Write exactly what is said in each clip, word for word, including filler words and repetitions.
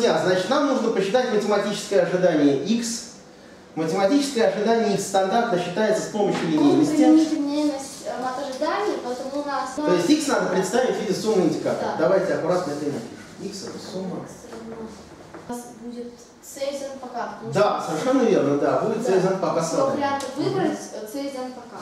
друзья, значит, нам нужно посчитать математическое ожидание x. Математическое ожидание x стандартно считается с помощью линейности. Линейность от ожиданий, поэтому у нас... То есть x надо представить в виде суммы индикаторов. Да. Давайте аккуратно это и напишем. X это сумма. У нас будет c из n пока. Да, совершенно верно, да. Будет c из n пока Всего сразу. вариантов выбрать c из n пока.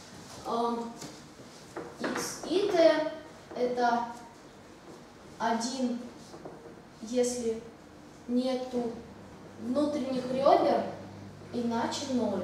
X и t это один, если нету внутренних ребер, иначе ноль.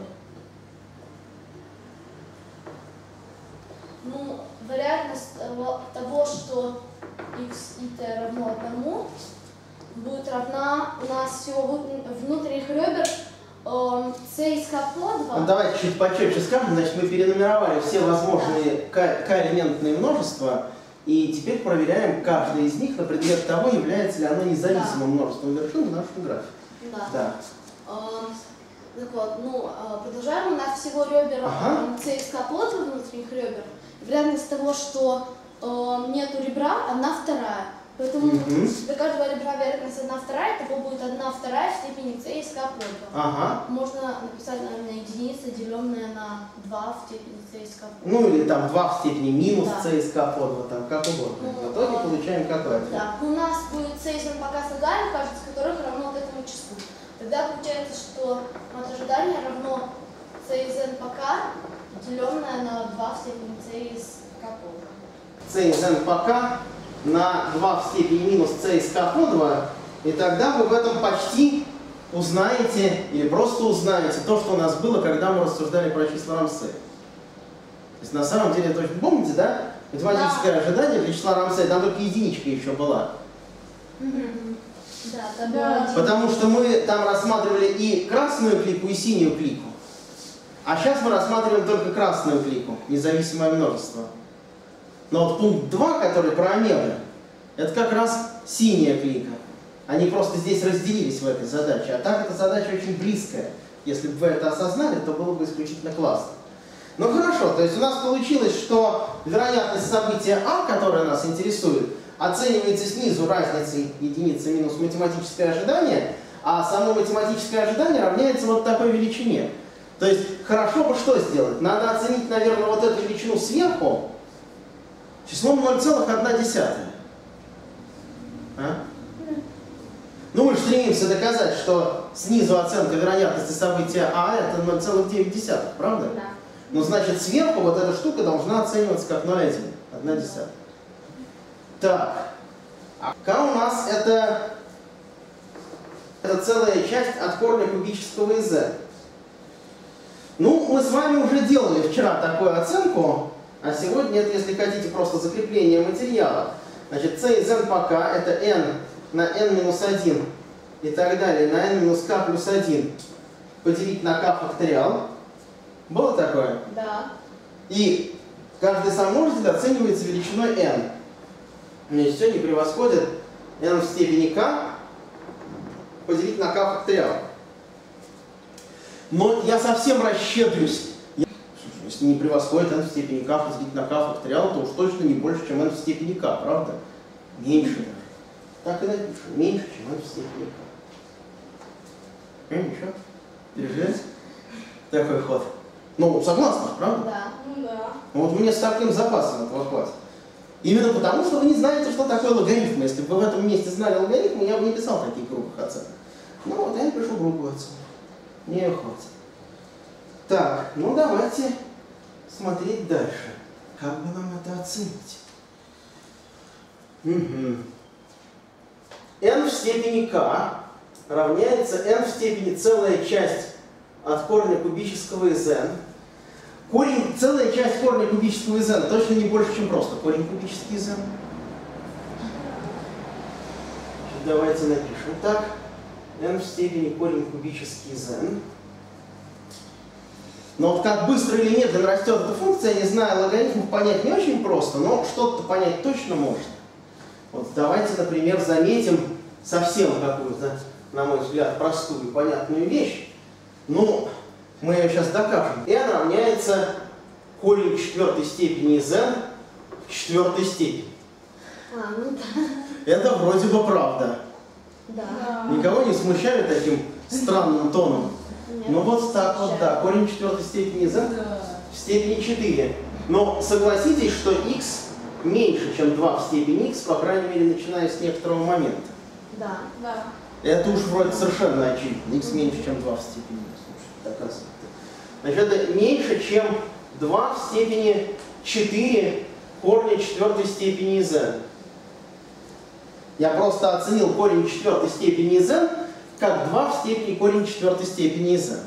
Ну, вероятность того, того, что x и t равно одному, будет равна у нас всего внутренних ребер э, c из k по два. Ну, давайте чуть почетче скажем. Значит, мы перенумеровали все возможные k-элементные множества, и теперь проверяем каждое из них на предмет того, является ли оно независимым да. множеством вершин в нашем графике. Да. Да. Э, так вот, ну, продолжаем. У нас всего ребер ага. c из k по два внутренних ребер. Вероятность того, что э, нету ребра, одна вторая. Поэтому mm-hmm. для каждого ребра вероятность одна вторая, того будет одна вторая в степени c из k по два. Ага. Можно написать, наверное, единица, деленная на два в степени c из k по два. Ну или там два в степени минус да. c из k по два, там как угодно. Ну, в итоге а, получаем какой ответ. Да. У нас будет c из n пока с ногами, каждый из которых равно вот этому числу. Тогда получается, что от ожидания равно c из n пока, деленная на два в степени c из k по два. c из n пока на два в степени минус c из k по два, и тогда вы в этом почти узнаете, или просто узнаете то, что у нас было, когда мы рассуждали про числа Рамсея. То есть на самом деле, точно помните, да? Математическое да. ожидание для числа Рамсея, там только единичка еще была. Да, там да. Потому что мы там рассматривали и красную клику, и синюю клику. А сейчас мы рассматриваем только красную клику, независимое множество. Но вот пункт два, который про омегу, это как раз синяя клика. Они просто здесь разделились в этой задаче. А так эта задача очень близкая. Если бы вы это осознали, то было бы исключительно классно. Ну хорошо, то есть у нас получилось, что вероятность события А, которое нас интересует, оценивается снизу разницей единицы минус математическое ожидание, а само математическое ожидание равняется вот такой величине. То есть хорошо бы что сделать? Надо оценить, наверное, вот эту величину сверху числом ноль целых одна десятая. А? Ну, мы же стремимся доказать, что снизу оценка вероятности события А это ноль целых девять десятых, правда? Да. Ну, значит, сверху вот эта штука должна оцениваться как ноль целых одна десятая. Так, а К у нас это, это целая часть от корня кубического из n. Ну, мы с вами уже делали вчера такую оценку, а сегодня это, если хотите, просто закрепление материала. Значит, c из n пока это n на n минус один и так далее, на n минус k плюс один поделить на k факториал. Было такое? Да. И каждый сомножитель оценивается величиной n. Значит, все не превосходит n в степени k поделить на k факториал. Но я совсем расщедрюсь. Если не превосходит n в степени k поделить на k факториал, то уж точно не больше, чем n в степени k, правда? Меньше даже. Так и напишу. Меньше, чем n в степени k. Ну, ничего. Переживете? Такой ход. Ну, согласна, правда? Да. Ну да. Вот мне с таким запасом этого хватит. Именно потому, что вы не знаете, что такое логарифм. Если бы вы в этом месте знали логарифмы, я бы не писал таких грубых оценок. Ну вот, я пишу грубую оценку. Мне ее хватит. Так, ну давайте смотреть дальше. Как бы нам это оценить? Угу. n в степени k равняется n в степени целая часть от корня кубического из n. Корень, целая часть корня кубического из n точно не больше, чем просто корень кубический из n. Давайте напишем так. n в степени корень кубический из n. Но вот как быстро или медленно растет эта функция, не знаю, логарифмов понять не очень просто, но что-то понять точно можно. Вот давайте, например, заметим совсем какую-то, на мой взгляд, простую и понятную вещь. Ну, мы ее сейчас докажем. n равняется корень четвертой степени из n в четвертой степени. А, ну да. Это вроде бы правда. Да. Никого не смущает таким странным тоном? Нет. Ну вот так вот, да, корень четвертой степени z в степени четыре. Но согласитесь, что x меньше, чем два в степени x, по крайней мере, начиная с некоторого момента. Да. Да. Это уж вроде совершенно очевидно. X меньше, чем два в степени x. Слушайте, значит, это меньше, чем два в степени четыре корня четвертой степени z. Я просто оценил корень четвертой степени z как два в степени корень четвертой степени z.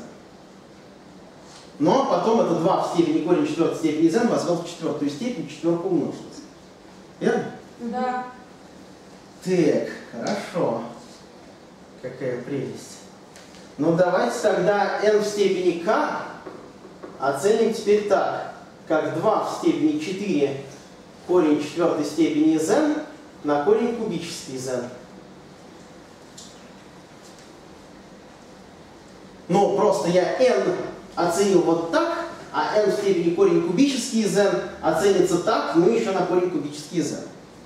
Но потом это два в степени корень четвертой степени z возвел в четвертую степень, четверку умножилось. Верно? Да. Так, хорошо. Какая прелесть. Ну давайте тогда n в степени k оценим теперь так, как два в степени четыре корень четвертой степени z на корень кубический z. Ну, просто я n оценил вот так, а n в степени корень кубический z оценится так, ну еще на корень кубический z.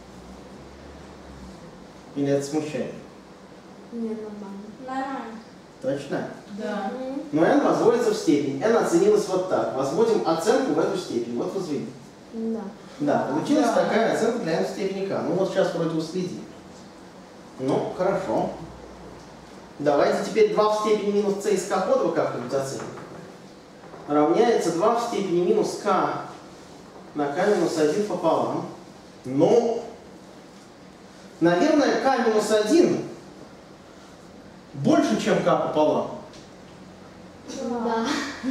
Или это смущает? Нет, нормально. Нормально. Точно? Да. Но n возводится в степень. n оценилась вот так. Возводим оценку в эту степень. Вот возвели. Да. Да, получилась Да. такая оценка для n в степени k. Ну вот сейчас вроде уследим. Ну, хорошо. Давайте теперь два в степени минус c из k подва как-нибудь оценим. Равняется два в степени минус k на k минус один пополам. Ну, наверное, k минус один больше, чем k пополам. Да.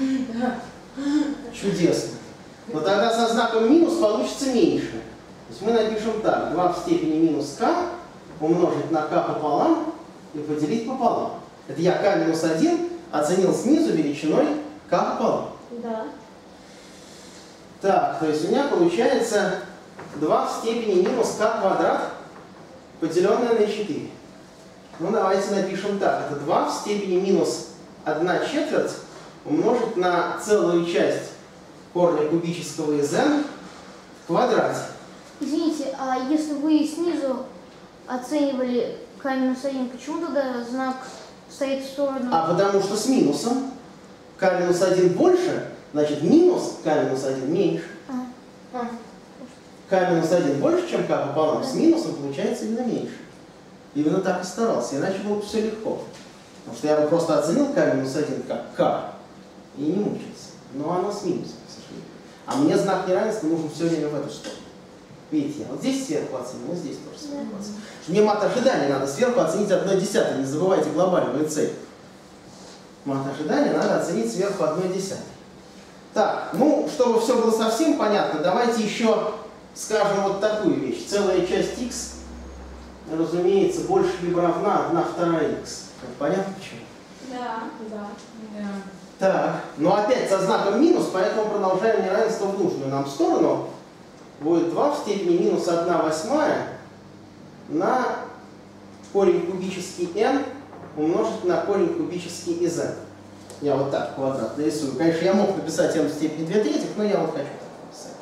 Чудесно. Но тогда со знаком минус получится меньше. То есть мы напишем так. два в степени минус k умножить на k пополам и поделить пополам. Это я k минус один оценил снизу величиной k пополам. Да. Так, то есть у меня получается два в степени минус k квадрат, поделенное на четыре. Ну давайте напишем так. Это два в степени минус одна четверть умножить на целую часть корня кубического из n в квадрате. Извините, а если вы снизу оценивали k минус один, почему тогда знак стоит в сторону? А потому что с минусом k минус один больше, значит минус k минус один меньше. А. k минус один больше, чем k пополам, с минусом получается именно меньше. Именно так и старался, иначе было бы все легко. Потому что я бы просто оценил k минус один как k и не мучился. Но оно с минусом, к сожалению. А мне знак неравенства нужен все время в эту сторону. Видите, я вот здесь сверху оценил, вот здесь тоже сверху оценил. Мне мат ожидания надо сверху оценить одна десятая, не забывайте глобальную цель. Мат ожидания надо оценить сверху одна десятая. Так, ну, чтобы все было совсем понятно, давайте еще скажем вот такую вещь. Целая часть x, разумеется, больше либо равна одна вторая x. Понятно почему? Да. Да. Да. Так, но опять со знаком минус, поэтому продолжаем неравенство в нужную нам сторону. Будет два в степени минус одна восьмая на корень кубический n умножить на корень кубический из n. Я вот так квадрат нарисую. Конечно, я мог написать n в степени две третьих, но я вот хочу так написать.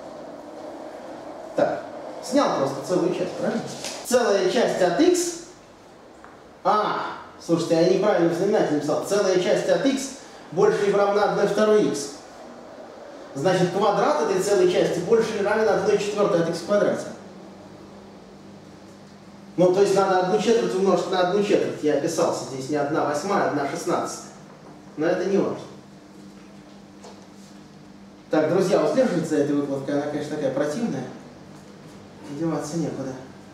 Так, снял просто целую часть, правильно? Целая часть от x. А, слушайте, я неправильно в знаменателе написал. Целая часть от x больше или равна одна второй x. Значит, квадрат этой целой части больше или равен одна четвертая от x в квадрате. Ну, то есть надо одну четверть умножить на одну четверть. Я описался. Здесь не одна восьмая, одна шестнадцатая. Но это не важно. Так, друзья, услеживайте за этой выкладкой. Она, конечно, такая противная. Деваться некуда.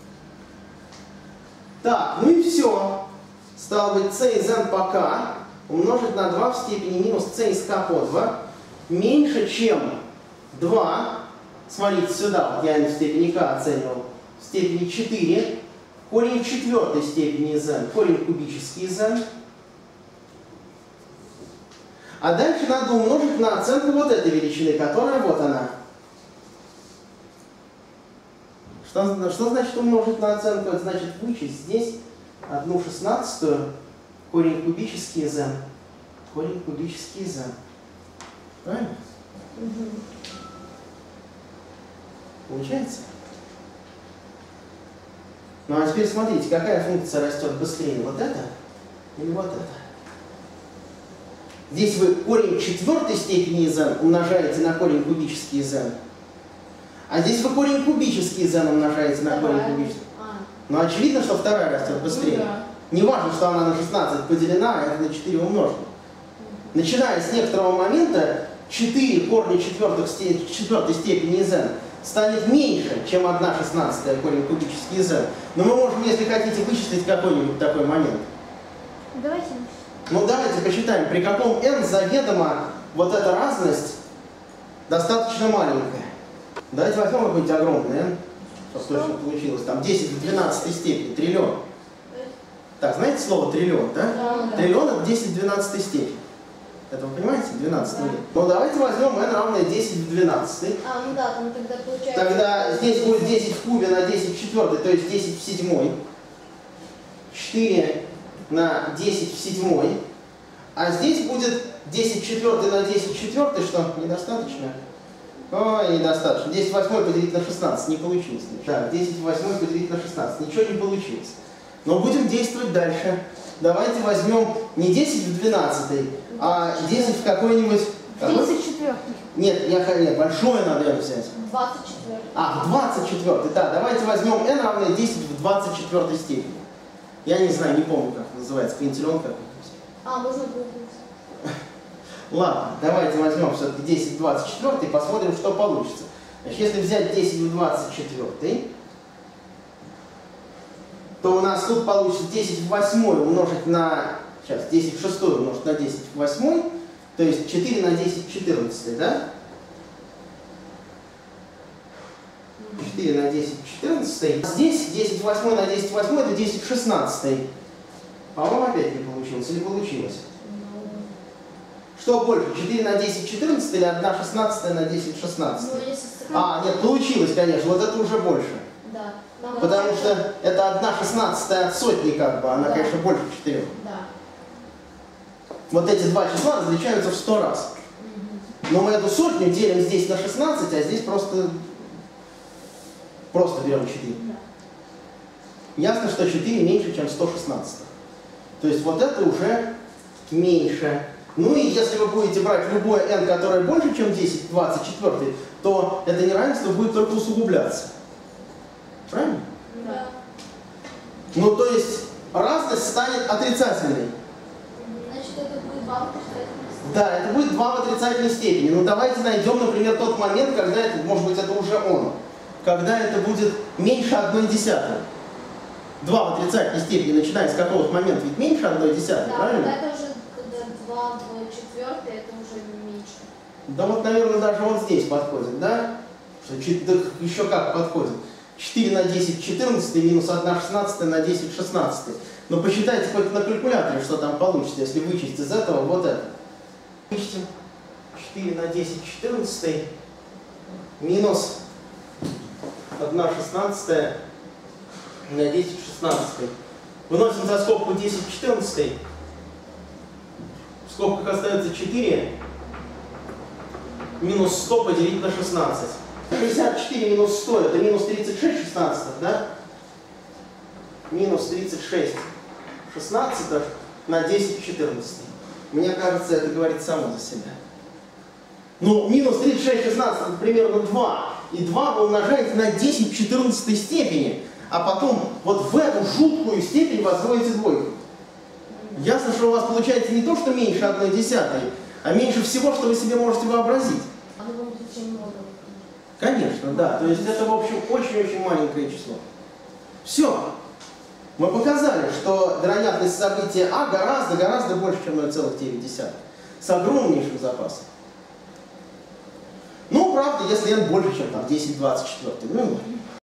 Так, ну и все. Стало быть, c из n по k умножить на два в степени минус c из k по два меньше, чем два. Смотрите сюда, вот я n в степени k оценивал. В степени четыре. Корень четвертой степени из n. Корень кубический из n. А дальше надо умножить на оценку вот этой величины, которая вот она. Что, что значит умножить на оценку? Это значит вычесть здесь одну шестнадцатую корень кубический из n. Корень кубический из n. Правильно? Угу. Получается? Ну а теперь смотрите, какая функция растет быстрее, вот это или вот это? Здесь вы корень четвертой степени из n умножаете на корень кубический из n. А здесь вы корень кубический из n умножаете на корень кубический. А. Ну очевидно, что вторая растет быстрее. Ну, да. Не важно, что она на шестнадцать поделена, а это на четыре умножено. Начиная с некоторого момента, четыре корня четвертой степени из n станет меньше, чем одна шестнадцатая корень кубический из n. Но мы можем, если хотите, вычислить какой-нибудь такой момент. Давайте. Ну давайте посчитаем, при каком n заведомо вот эта разность достаточно маленькая. Давайте возьмем какой-нибудь огромный n, чтобы точно получилось. Там десять в двенадцатой степени, триллион. Так, знаете слово триллион, да? Да, да. Триллион это десять в двенадцатой степени. Это вы понимаете? двенадцать Да. нулей. Ну давайте возьмем n равное десять в двенадцатой. А, ну да, там тогда получается... Тогда здесь будет десять в кубе на десять в четвертой, то есть десять в седьмой. четыре на десять в седьмой. А здесь будет десять в четвертой на десять в четвертой, что недостаточно? Ой, недостаточно. десять в восьмой поделить на шестнадцать, не получилось. Так, десять в восьмой поделить на шестнадцать, ничего не получилось. Но будем действовать дальше. Давайте возьмем не десять в двенадцатой, а десять в какой-нибудь... тридцать четвёртый. Нет, я нет, большое надо n взять. двадцать четыре. А, в двадцать четвёртой, да. Давайте возьмем n равное десять в двадцать четвёртой степени. Я не знаю, не помню, как называется, квинтиллион какой-нибудь. А, можно будет. Ладно, давайте возьмем все-таки десять в двадцать четвёртой и посмотрим, что получится. Значит, если взять десять в двадцать четвёртой, то у нас тут получится десять в восьмой умножить на... Сейчас, десять в шестой умножить на десять в восьмой, то есть четыре на десять в четырнадцатой, да? четыре на десять в четырнадцатой. Здесь десять в восьмой на десять в восьмой это десять в шестнадцатой. По-моему, опять не получилось. Или получилось? Что больше, четыре на десять в четырнадцатой или одна шестнадцатая на десять в шестнадцатой? Ну, если... А, нет, получилось, конечно, вот это уже больше. Да. Нам Потому получается- что это одна шестнадцатая от сотни, как бы, она, Да. конечно, больше четырех. Да. Вот эти два числа различаются в сто раз. Но мы эту сотню делим здесь на шестнадцать, а здесь просто, просто берем четыре. Да. Ясно, что четыре меньше, чем сто шестнадцать. То есть вот это уже меньше. Ну и если вы будете брать любое n, которое больше, чем десять в двадцать четвёртой, то это неравенство будет только усугубляться. Правильно? Да. Ну то есть разность станет отрицательной. Значит, это будет два отрицательных. Да, это будет два в отрицательной степени. Ну давайте найдем, например, тот момент, когда это, может быть, это уже он. Когда это будет меньше одной десятой. два в отрицательной степени, начиная с какого-то момента, ведь меньше одной десятой, Да, правильно? когда это уже когда два в четвертой, это уже меньше. Да вот, наверное, даже вот здесь подходит, да? Что, чет- да еще как подходит. четыре на десять в четырнадцатой минус одна шестнадцатая на десять в шестнадцатой. Но посчитайте хоть на калькуляторе, что там получится, если вычесть из этого вот это. Вычтем четыре на десять в четырнадцатой минус одна шестнадцатая на десять в шестнадцатой. Выносим за скобку десять в четырнадцатой. В скобках остается четыре. Минус сто поделить на шестнадцать. шестьдесят четыре минус сто это минус тридцать шесть шестнадцатых, да? Минус тридцать шесть шестнадцатых на десять в четырнадцатой. Мне кажется, это говорит само за себя. Ну, минус тридцать шесть шестнадцатых примерно два. И два вы умножаете на десять в четырнадцатой степени. А потом вот в эту жуткую степень возводите двойку. Ясно, что у вас получается не то, что меньше одной десятой, а меньше всего, что вы себе можете вообразить. А вы будете очень много. Конечно, да. То есть это, в общем, очень-очень маленькое число. Все. Мы показали, что вероятность события А гораздо-гораздо больше, чем ноль целых девять десятых. С огромнейшим запасом. Ну, правда, если n больше, чем там десять в двадцать четвёртой. Ну,